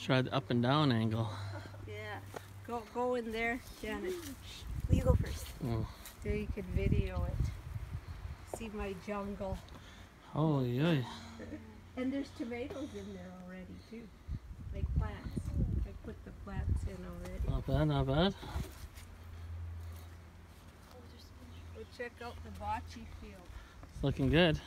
Try the up and down angle. Yeah. Go in there, Janet. You go first. Oh. So you could video it. See my jungle. Oh, yeah. And there's tomatoes in there already too. Like plants. I put the plants in already. Not bad, not bad. Go check out the bocce field. It's looking good.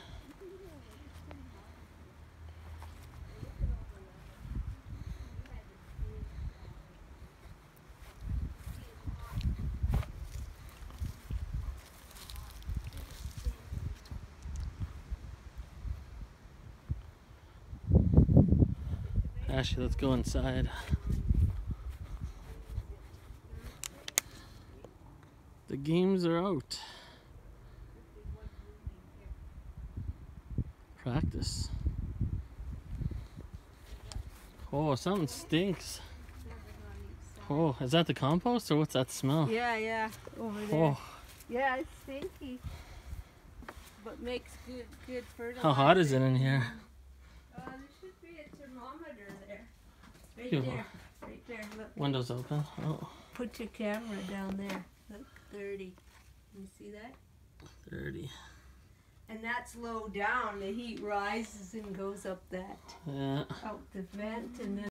Actually, let's go inside. The games are out. Practice. Oh, something stinks. Oh, is that the compost or what's that smell? Yeah, over there. Oh, Yeah, it's stinky. But makes good fertilizer. how hot is it in here? There should be a thermometer there. Right Beautiful. there. Right there. Look. Windows open. Oh, Put your camera down there. Look, 30. You see that? 30. And that's low down. The heat rises and goes up that Yeah. out the vent, and then